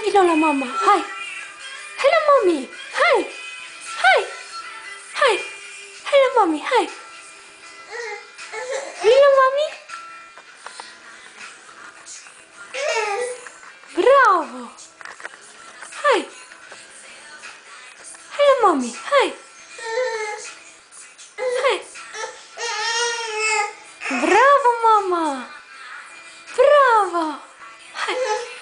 vino la mama, hai! Hai la mami, hai! Hai! Hai! Hai la mami, hai! Vino mami? Bravo! Hai! Hai la mami, hai! Hai! Bravo mama! Bravo! Hai!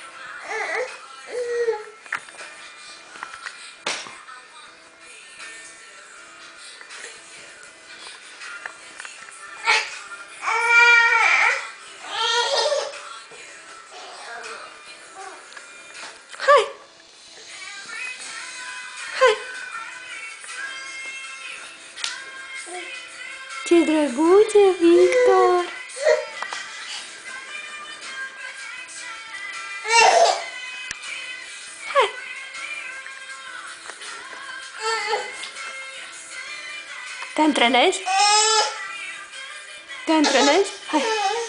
Hai! Hai! Ce drăguț e Victor! Hai! Te antrenezi? Te antrenezi? Hai!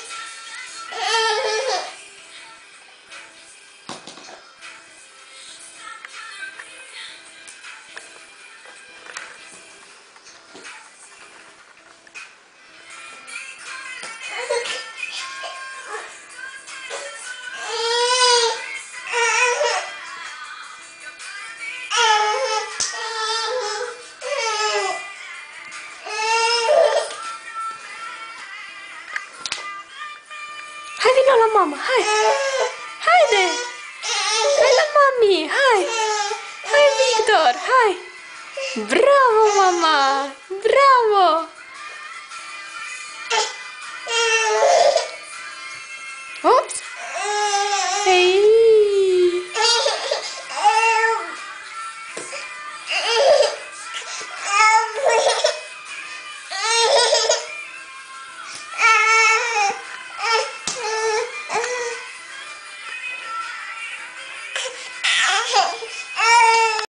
Hai, vino la mama, hai! Haide! Hai la mami, hai! Hai, Victor, hai! Bravo, mama! Bravo!